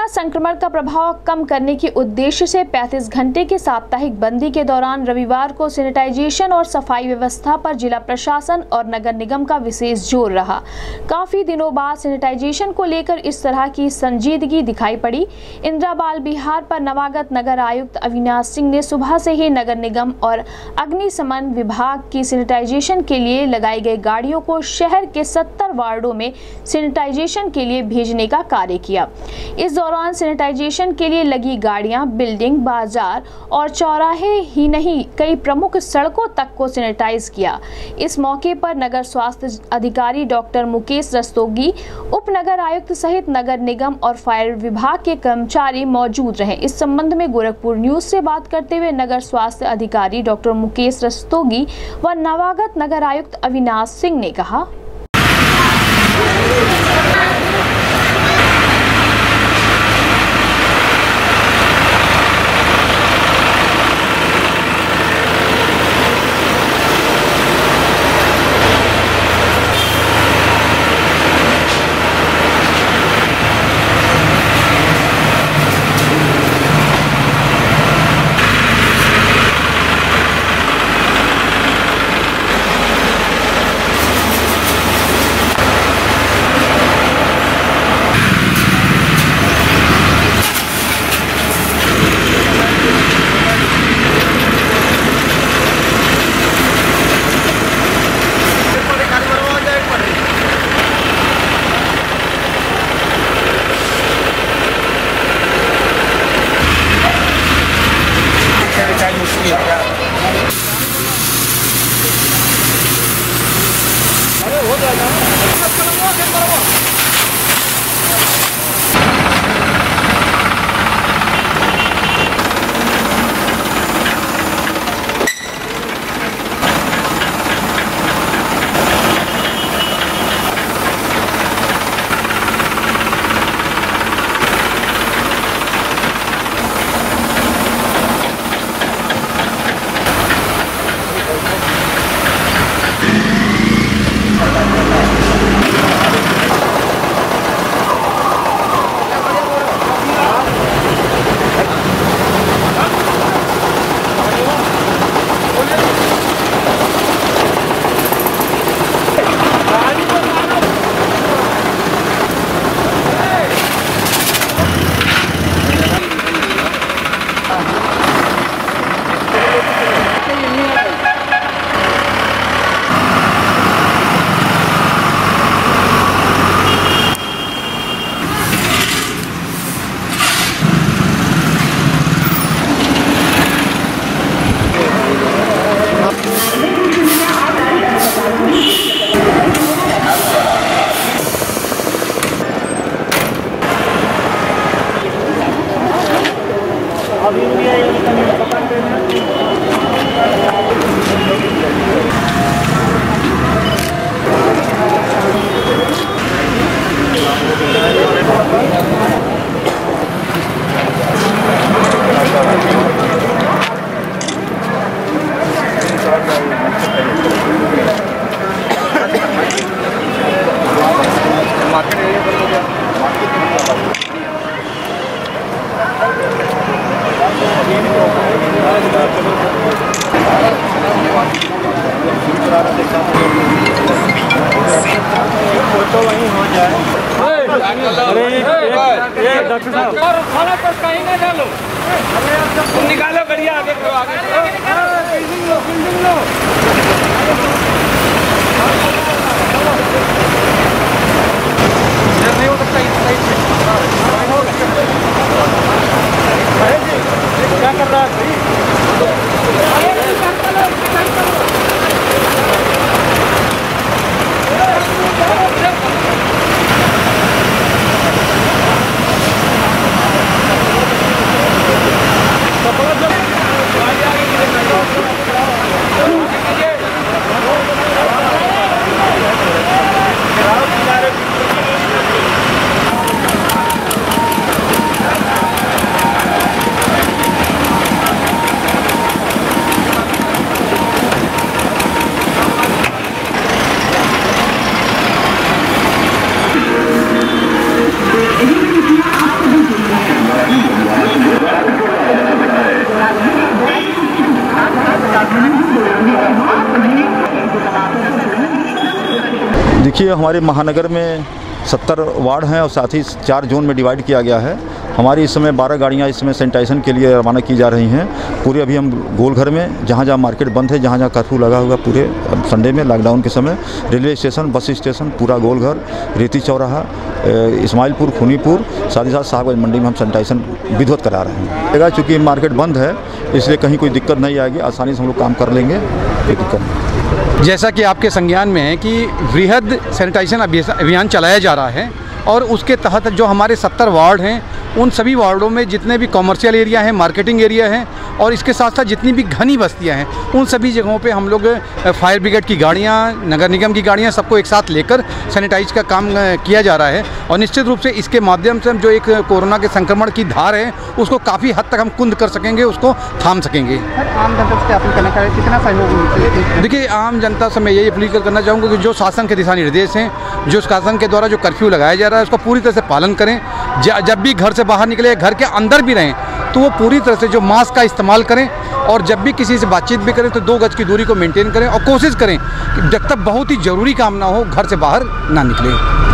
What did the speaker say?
संक्रमण का प्रभाव कम करने के उद्देश्य से 35 घंटे के साप्ताहिक बंदी के दौरान रविवार को सैनिटाइजेशन और सफाई व्यवस्था पर जिला प्रशासन और नगर निगम का विशेष जोर रहा। काफी दिनों बाद सैनिटाइजेशन को लेकर इस तरह की संजीदगी दिखाई पड़ी। इंदिरा बाल विहार पर नवागत नगर आयुक्त अविनाश सिंह ने सुबह से ही नगर निगम और अग्निशमन विभाग की सैनिटाइजेशन के लिए लगाई गई गाड़ियों को शहर के 70 वार्डों में सैनिटाइजेशन के लिए भेजने का कार्य किया। इस दौरान सैनिटाइजेशन के लिए लगी गाड़ियां बिल्डिंग, बाजार और चौराहे ही नहीं कई प्रमुख सड़कों तक को सैनिटाइज किया। इस मौके पर नगर स्वास्थ्य अधिकारी डॉक्टर मुकेश रस्तोगी, उप नगर आयुक्त सहित नगर निगम और फायर विभाग के कर्मचारी मौजूद रहे। इस संबंध में गोरखपुर न्यूज से बात करते हुए नगर स्वास्थ्य अधिकारी डॉक्टर मुकेश रस्तोगी व नवागत नगर आयुक्त अविनाश सिंह ने कहा, डॉक्टर साहब खाना पर कहीं ना डालो, निकालो बढ़िया आगे करो, आगे बिल्डिंग लो नहीं हो सकता इस साइड से क्या कर रहा है देखिए, हमारे महानगर में 70 वार्ड हैं और साथ ही 4 जोन में डिवाइड किया गया है। हमारी इस समय 12 गाड़ियाँ इसमें सैनिटाइजेशन के लिए रवाना की जा रही हैं। पूरे अभी हम गोलघर में, जहाँ जहाँ मार्केट बंद है, जहाँ जहाँ कर्फ्यू लगा हुआ पूरे संडे में लॉकडाउन के समय, रेलवे स्टेशन, बस स्टेशन, पूरा गोलघर, रेती चौराहा, इस्माइलपुर, खुनीपुर, साथ ही साथ साहबगंज मंडी में हम सैनिटाइजेशन विधिवत करा रहे हैं। चूँकि मार्केट बंद है इसलिए कहीं कोई दिक्कत नहीं आएगी, आसानी से हम लोग काम कर लेंगे, कोई दिक्कत नहीं। जैसा कि आपके संज्ञान में है कि वृहद सैनिटाइजेशन अभियान चलाया जा रहा है और उसके तहत जो हमारे 70 वार्ड हैं उन सभी वार्डों में जितने भी कॉमर्शियल एरिया हैं, मार्केटिंग एरिया हैं और इसके साथ साथ जितनी भी घनी बस्तियां हैं उन सभी जगहों पे हम लोग फायर ब्रिगेड की गाड़ियां, नगर निगम की गाड़ियां सबको एक साथ लेकर सैनिटाइज का काम किया जा रहा है। और निश्चित रूप से इसके माध्यम से हम जो एक कोरोना के संक्रमण की धार है उसको काफ़ी हद तक हम कुंद कर सकेंगे, उसको थाम सकेंगे। आम जनता से अपील करना चाहिए, कितना सहयोग? देखिए, आम जनता से मैं यही अपील करना चाहूँगा कि जो शासन के दिशा निर्देश हैं, जो शासन के द्वारा जो कर्फ्यू लगाया जा रहा है उसका पूरी तरह से पालन करें। जब भी घर से बाहर निकले, घर के अंदर भी रहें तो वो पूरी तरह से जो मास्क का इस्तेमाल करें और जब भी किसी से बातचीत भी करें तो 2 गज की दूरी को मेंटेन करें और कोशिश करें कि जब तक बहुत ही ज़रूरी काम ना हो घर से बाहर ना निकलें।